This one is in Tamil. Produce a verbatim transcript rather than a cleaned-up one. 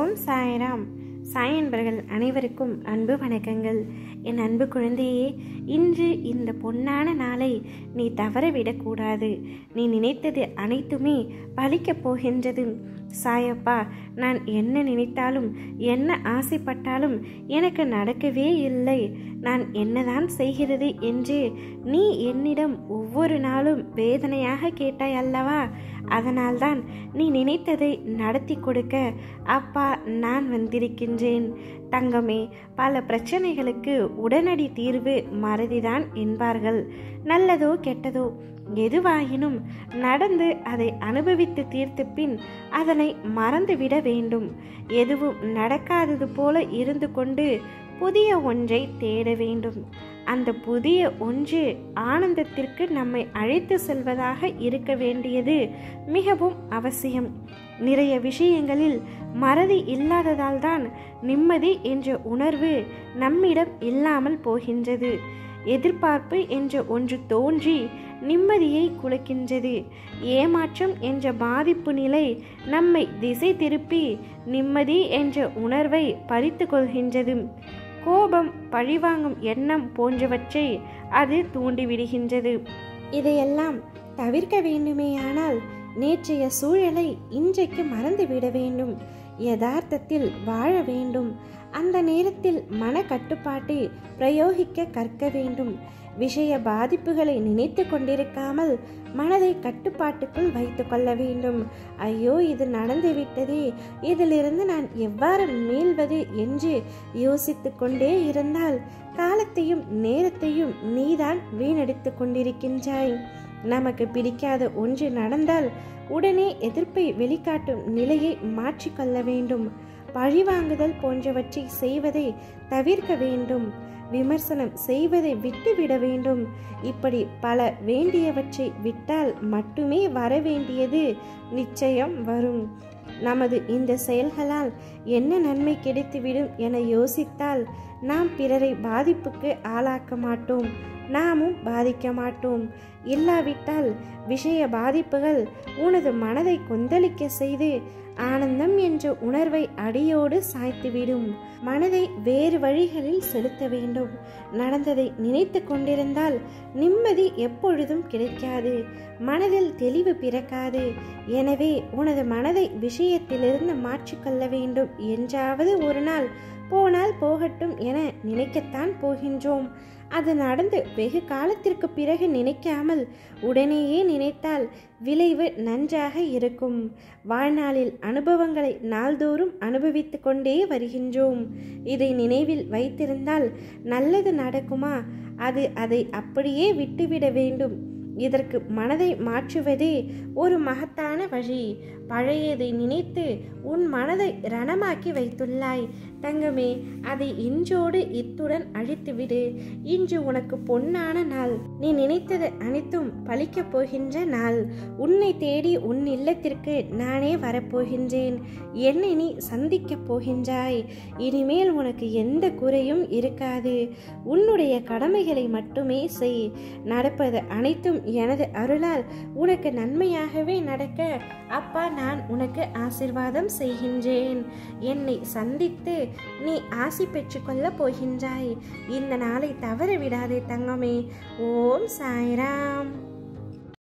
ஓம் சாய்ராம். சாய் என்பர்கள் அனைவருக்கும் அன்பு வணக்கங்கள். என் அன்பு குழந்தையே, இன்று இந்த பொன்னான நாளை நீ தவறவிடக்கூடாது. நீ நினைத்தது அனைத்துமே பலிக்கப் போகின்றது. சாயப்பா, நான் என்ன நினைத்தாலும் என்ன ஆசைப்பட்டாலும் எனக்கு நடக்கவே இல்லை, நான் என்னதான் செய்கிறது என்று நீ என்னிடம் ஒவ்வொரு நாளும் வேதனையாக கேட்டாய் அல்லவா? அதனால்தான் நீ நினைத்ததை நடத்தி கொடுக்க அப்பா நான் வந்திருக்கின்றேன். தங்கமே, பல பிரச்சனைகளுக்கு உடனடி தீர்வு மறதிதான் என்பார்கள். நல்லதோ கெட்டதோ எதுவாயினும் நடந்து அதை அனுபவித்து தீர்த்த பின் அதனை மறந்துவிட வேண்டும். எதுவும் நடக்காதது போல இருந்து கொண்டு புதிய ஒன்றை தேட வேண்டும். அந்த புதிய ஒன்று ஆனந்தத்திற்கு நம்மை அழைத்து செல்வதாக இருக்க வேண்டியது மிகவும் அவசியம். நிறைய விஷயங்களில் மறதி இல்லாததால் தான் நிம்மதி என்ற உணர்வு நம்மிடம் இல்லாமல் போகின்றது. எதிர்பார்ப்பு என்ற ஒன்று தோன்றி நிம்மதியை குலைக்கின்றது. ஏமாற்றம் என்ற பாதிப்பு நிலை நம்மை திசை திருப்பி நிம்மதி என்ற உணர்வை பறித்து கொள்கின்றது. கோபம், பழிவாங்கும் எண்ணம் போன்றவற்றை அது தூண்டிவிடுகின்றது. இதையெல்லாம் தவிர்க்க வேண்டுமேயானால் நேற்றைய சூழலை இன்றைக்கு மறந்துவிட வேண்டும். யதார்த்தத்தில் வாழ வேண்டும். அந்த நேரத்தில் மன கட்டுப்பாட்டை பிரயோகிக்க கற்க வேண்டும். விஷய பாதிப்புகளை நினைத்து கொண்டிருக்காமல் மனதை கட்டுப்பாட்டுக்குள் வைத்து கொள்ள வேண்டும். ஐயோ, இது நடந்துவிட்டதே, இதிலிருந்து நான் எவ்வாறு மீள்வது என்று யோசித்து கொண்டே இருந்தால் காலத்தையும் நேரத்தையும் நீதான் வீணடித்து கொண்டிருக்கின்றாய். நமக்கு பிடிக்காத ஒன்று நடந்தால் உடனே எதிர்ப்பை வெளிக்காட்டும் நிலையை மாற்றிக்கொள்ள வேண்டும். பழிவாங்குதல் போன்றவற்றை செய்வதை தவிர்க்க வேண்டும். விமர்சனம் செய்வதை விட்டுவிட வேண்டும். இப்படி பல வேண்டியவற்றை விட்டால் மட்டுமே வரவேண்டியது நிச்சயம் வரும். நமது இந்த செயல்களால் என்ன நன்மை கிடைத்துவிடும் என யோசித்தால் நாம் பிறரை பாதிப்புக்கு ஆளாக்க மாட்டோம், நாமும் பாதிக்க மாட்டோம். இல்லாவிட்டால் விஷய பாதிப்புகள் உனது மனதை கொந்தளிக்க செய்து ஆனந்தம் என்ற உணர்வை அடியோடு சாய்த்துவிடும். மனதை வேறு வழிகளில் செலுத்த வேண்டும். நடந்ததை நினைத்து கொண்டிருந்தால் நிம்மதி எப்பொழுதும் கிடைக்காது, மனதில் தெளிவு பிறக்காது. எனவே உனது மனதை விஷயத்திலிருந்து மாற்றிக்கொள்ள வேண்டும். என்றாவது ஒரு நாள் போனால் போகட்டும் என நினைக்கத்தான் போகின்றோம். அது நடந்து வெகு காலத்திற்கு பிறகு நினைக்காமல் உடனேயே நினைத்தால் விளைவு நன்றாக இருக்கும். வாழ்நாளில் அனுபவங்களை நாள்தோறும் அனுபவித்து கொண்டே வருகின்றோம். இதை நினைவில் வைத்திருந்தால் நல்லது நடக்குமா? அது அதை அப்படியே விட்டுவிட வேண்டும். இதற்கு மனதை மாற்றுவதே ஒரு மகத்தான வழி. பழையதை நினைத்து உன் மனதை ரணமாக்கி வைத்துள்ளாய் தங்கமே, அதை இன்றோடு இத்துடன் அழித்துவிடு. இன்று உனக்கு பொன்னான நாள். நீ நினைத்தது அனைத்தும் பலிக்கப் போகின்ற நாள். உன்னை தேடி உன் இல்லத்திற்கு நானே வரப்போகின்றேன். என்னை நீ சந்திக்கப் போகின்றாய். இனிமேல் உனக்கு எந்த குறையும் இருக்காது. உன்னுடைய கடமைகளை மட்டுமே செய். நடப்பது அனைத்தும் எனது அருளால் உனக்கு நன்மையாகவே நடக்க அப்பா நான் உனக்கு ஆசீர்வாதம் செய்கின்றேன். என்னை சந்தித்து நீ ஆசி பெற்றுக்கொள்ள போகின்றாய். இந்த நாளை தவற விடாதே தங்கமே. ஓம் சாய்ராம்.